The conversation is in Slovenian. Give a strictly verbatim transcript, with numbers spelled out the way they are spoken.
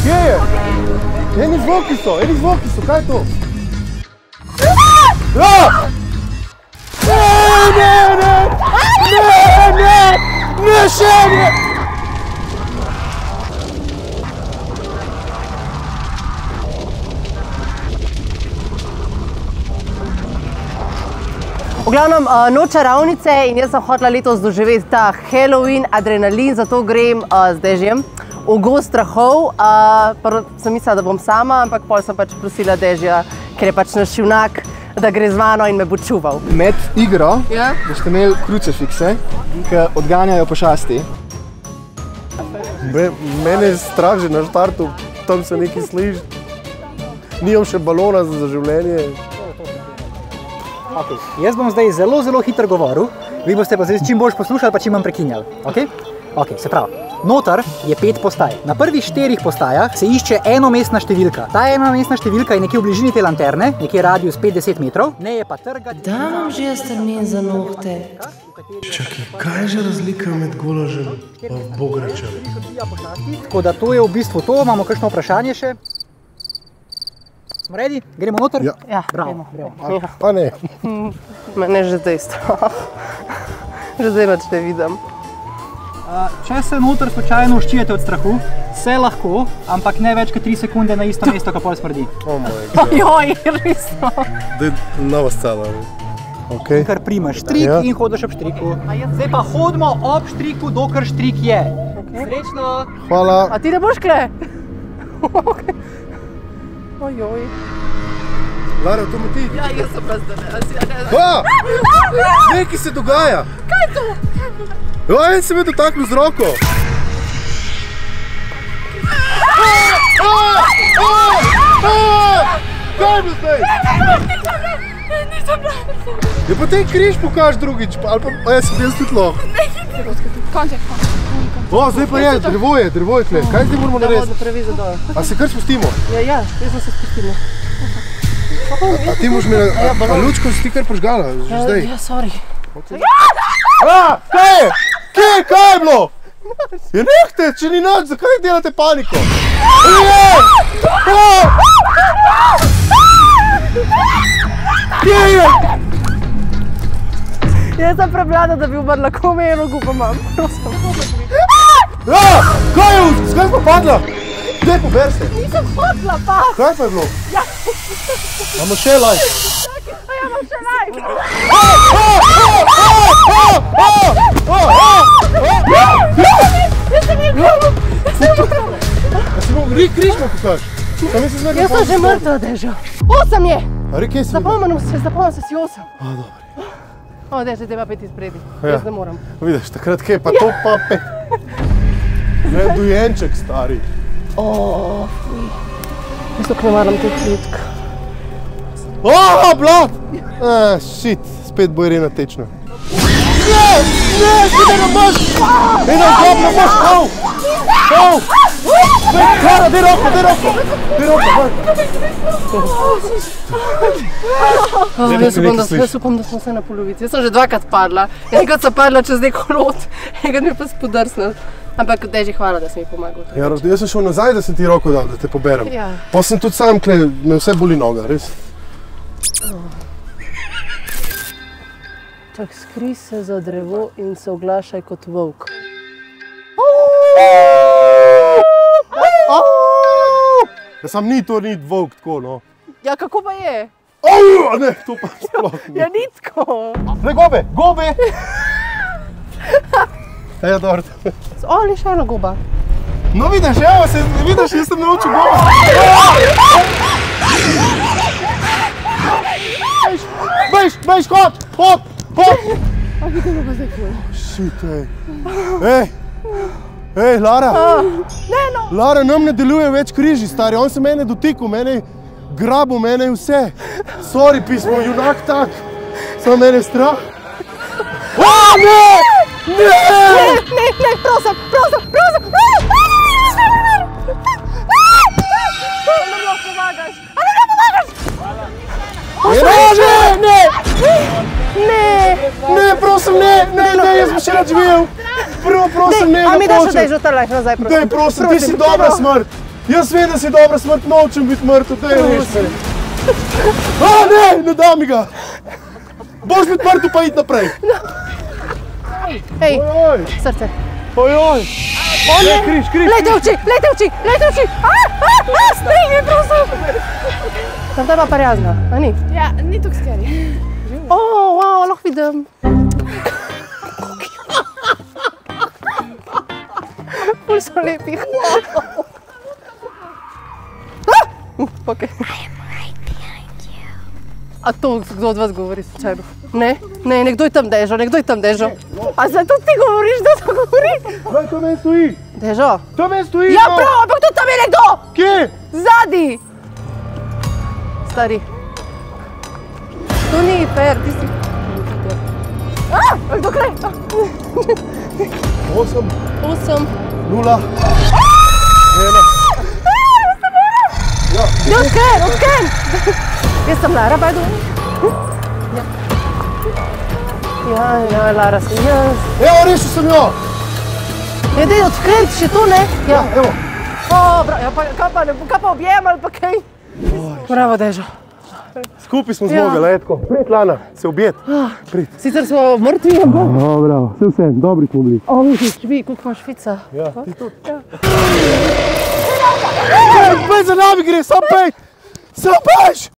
Kje je? Eni zvoki so, eni zvoki so, kaj je to? Ne, ne, ne, ne, ne, ne, še ne! V glavnem, noč čarovnice in jaz sem hotela letos doživeti ta Halloween, adrenalin, zato grem z Dežjem v gozd strahov. Prvo sem mislila, da bom sama, ampak pol sem pač prosila Dežja, ker je pač naš junak, da gre z mano in me bo čuval. Med igro boste imeli krucifikse, ki odganjajo pošasti. Mene je strah že na štartu, tam se nekaj sliši. Nimam še balona za življenje. Okay. Jaz bom zdaj zelo, zelo hitro govoril, vi boste pa zdaj čim boljš poslušali, pa čim bom prekinjal. Okay? Okay, se pravi, noter je pet postaj. Na prvih štirih postajah se išče enomestna številka. Ta enomestna številka je nekje v bližini te lanterne, nekje radius pet do deset metrov, ne je pa trgati. Da vam že strmin za nohte. Čakaj, kaj je že razlika med Goložem in Bogračem? Tako da to je v bistvu to, imamo kakšno vprašanje še? Smo redi? Gremo noter? Ja. Ja, bravo. gremo. A, pa ne. Mene že zdaj strah. Že zdaj več ne vidim. Če se noter slučajno uščijete od strahu, se lahko, ampak ne več kot tri sekunde na isto mesto, ko pol smrdi. Oh moj bog. Ojoj, resno. Daj nova scena. Okay. Kar primaš štrik ja. In hodiš ob štriku. Zdaj pa hodimo ob štriku, dokler štrik je. Okay. Srečno! Hvala. A ti ne boš kle? Okay. Ojoj. Lara, to me ti? Ja, jaz sem brez da ne. Ha! Nekaj se dogaja. Kaj je to? Jo, en se me dotaknil z roko. Kaj je bilo zdaj? Nisem bila. Ja, pa te križ pokaž drugič, ali pa jaz sem jaz tudi lahko. Ne, hitro. Konček, konček. O, zdaj pa je, drevo je, drevo je tle. Kaj zdaj moramo narediti? Da previza dol. A se kar spustimo? Ja, ja, jaz sem se spustila. A ti moš me, a lučko si ti kar požgala, že zdaj? Ja, sorry. A, kaj je? Kje, kaj je bilo? Ja, nehte, če ni noč, zakaj delate paniko? Kje je? Jaz sem preblada, da bi umrla, ko me eno gubo imam. Ja, kaj je? Skaj smo padla? Dej, pober se. Nisem hotla, pa. Kaj pa je bilo? Ja. Imamo še lajk. A ja, imam še lajk. Jaz sem nekaj. A si bom rik križ me pokaž? Jaz sem že mrtva, Dežo. Osem je. A rik, kje si? Zapomnim se, zapomnim se si osem. A, dobro. O, Dežo, te pa pet izpredi. Ja. Jaz ne moram. Vidiš, takrat kje, pa to pa pet. Ne, dojenček stari. O, fuj. Jaz tako ne maram te klitk. O, blad! Eh, shit, spet bo Irena tečna. Ne, ne, ti ne boš! Eno, klop, ne boš, hau! Hau! Klara, daj roko, daj roko! Daj roko, vaj! Jaz upam, da smo se na polovici. Jaz sem že dvakrat padla. Enkrat sem padla čez nek kolod, enkrat mi je pa spodrsnil. Ampak Deži, hvala, da si mi pomagal. Ja, jaz sem šel nazaj, da sem ti roko dal, da te poberem. Ja. Pa sem tudi sam, kle, me vse boli noga, res. Čak, skri se za drevo in se oglašaj kot volk. Ja, sam ni to, ni volk tako, no. Ja, kako pa je? A ne, to pa sploh ni. Ja, ni tako. Le, gobe, gobe! Ja, dobro. O, ali še ena goba. No, vidiš, evo se, vidiš, jaz sem naučil goba. Bejš, bejš, hod, hod, hod! A, kako je pa zdaj ful? Shit, ej. Ej, ej, Lara. Ne, no. Lara, nam ne deluje več križi, stari. On se mene dotikal, mene grabu, mene vse. Sorry, pismo, junak tak. Samo mene strah. O, ne! Ne! Ne, ne, prosim, prosim, prosim! A ne mi pomagaš! A ne mi pomagaš! Ne, ne, ne! Ne! Ne, prosim, ne, ne, ne, jaz bi še rad živel! Prvo, prosim, ne, A mi daš napočem! zdaj že ta life nazaj, prosim. Dej, prosim, ti si dobra smrt! Jaz vem, da si dobra smrt, nočem biti mrtev, daj reš me. A, ne, ne da mi ga. Boš biti mrtev, pa id naprej. Hej, Ojoj, srce. ojoj. Ne, križ, križ, Lejte oči, lejte oči, lejte oči. A, a, a, sprigni, prosim. Tam ta je pa prijazna, a ni? Ja, ni tako scary. O, wow, lahko vidim. Ful so lepi. Ok. A to kdo od vas govori slučajno? Ne, ne, nekdo je tam Dežo, nekdo je tam Dežo. A zdaj to ti govoriš, da to govori? Kaj to meni stoji? Dežo? To meni stoji, Ja, no. prav, ampak tudi tam je nekdo! Kje? Zadi! Stari. To ni fair, ti si... A, dokle? Osem, Osem. nula, ena. Ne, odklen, odklen! Jaz sem Lara, by the way. Ja, ja, Lara sem jaz. Evo, rešil sem jo. Ja, dej, odklen, še to ne? Ja. Evo. O, bra, ja, pa, kaj pa, ne, kaj pa objem ali pa kaj? Bravo, Dežo. Skupaj smo Ja. zmogli, etko. Prid, Lana, se objet. Prid. Sicer smo mrtvi, ampak... O, bravo, vse vse, dobri smo bili. O, vidiš, vi, koliko imaš švica. Ja, ti tudi. Pej, pej za nami gre, sam pej! Sam pejš!